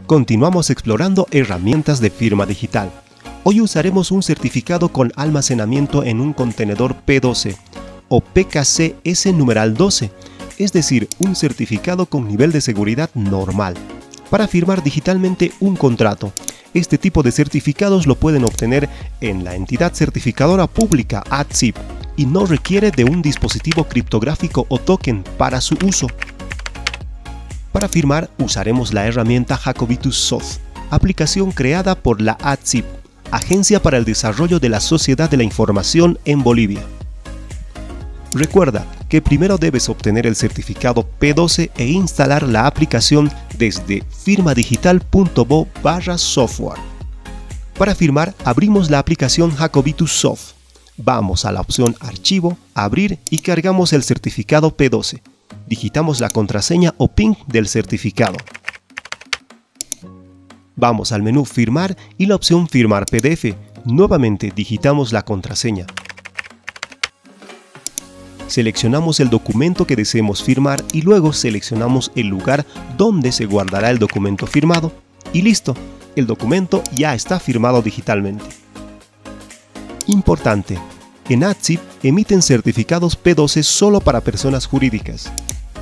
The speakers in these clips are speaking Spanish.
Continuamos explorando herramientas de firma digital. Hoy usaremos un certificado con almacenamiento en un contenedor P12 o PKCS numeral 12, es decir, un certificado con nivel de seguridad normal, para firmar digitalmente un contrato. Este tipo de certificados lo pueden obtener en la entidad certificadora pública ATSIP y no requiere de un dispositivo criptográfico o token para su uso. Para firmar usaremos la herramienta Jacobitus Soft, aplicación creada por la ATSIP, Agencia para el Desarrollo de la Sociedad de la Información en Bolivia. Recuerda que primero debes obtener el certificado P12 e instalar la aplicación desde firmadigital.bo/software. Para firmar, abrimos la aplicación Jacobitus Soft. Vamos a la opción Archivo, Abrir y cargamos el certificado P12. Digitamos la contraseña o PIN del certificado. Vamos al menú Firmar y la opción Firmar PDF. Nuevamente digitamos la contraseña. Seleccionamos el documento que deseemos firmar y luego seleccionamos el lugar donde se guardará el documento firmado. Y listo, el documento ya está firmado digitalmente. Importante: en ATSIP emiten certificados P12 solo para personas jurídicas.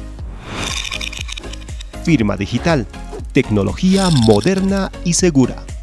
Firma digital, tecnología moderna y segura.